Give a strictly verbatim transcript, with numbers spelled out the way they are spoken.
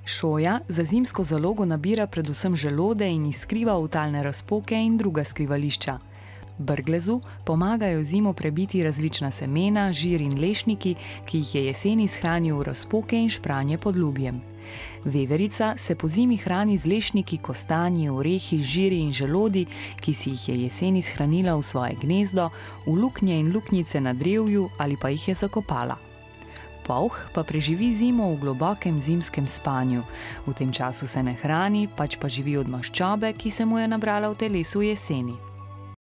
Šoja za zimsko zalogo nabira predvsem želode in jih skriva v talne razpoke in druga skrivališča. Brglezu pomagajo zimo prebiti različna semena, žir in lešniki, ki jih je jeseni shranil v razpoke in špranje pod lubjem. Veverica se po zimi hrani z lešniki, kostanji, orehi, žiri in želodi, ki si jih je jeseni shranila v svoje gnezdo, v luknje in luknjice na drevju ali pa jih je zakopala. Polh pa preživi zimo v globokem zimskem spanju. V tem času se ne hrani, pač pa živi od maščobe, ki se mu je nabrala v telesu jeseni.